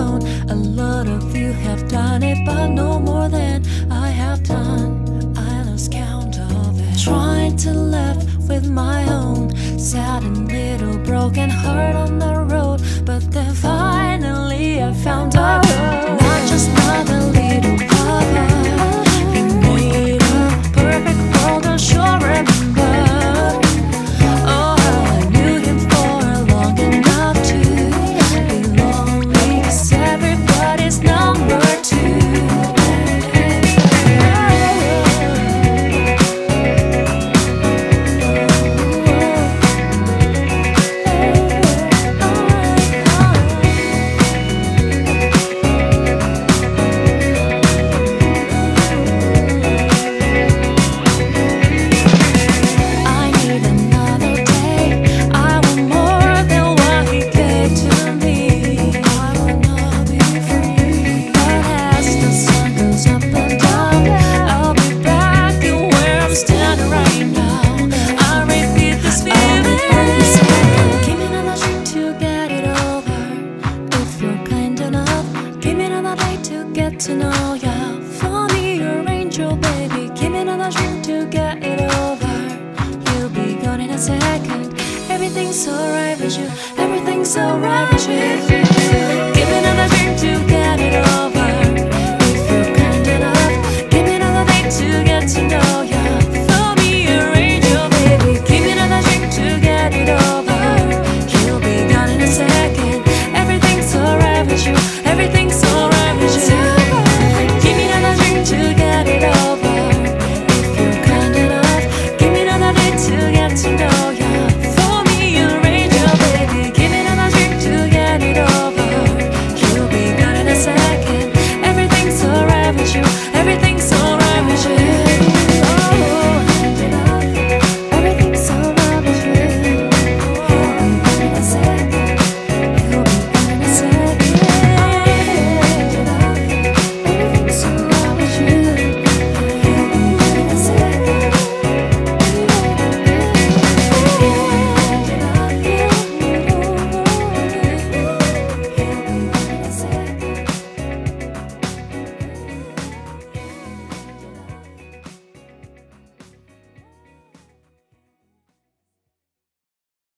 alone. A lot of you have done it, but no more than I have done. I lost count of it. Trying to laugh with my own sad and little broken heart on the road, but then finally I found out, not just another little papa. He made a perfect world, I'm sure remember. Oh, I knew him for long enough to be lonely, 'cause everybody's number two. To know ya, for me you're angel, baby. Give me another drink to get it over. You'll be gone in a second. Everything's alright with you. Everything's alright with you. Give me another drink to get it over. If you're kind enough, give me another day to get to know ya. For me you're angel, baby. Give me another drink to get it over. You'll be gone in a second. Everything's alright with you. Everything